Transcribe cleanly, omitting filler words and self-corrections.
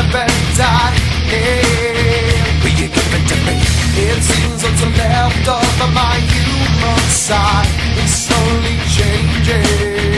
never die. Will you give it to me? It seems what's left of my human side is slowly changing.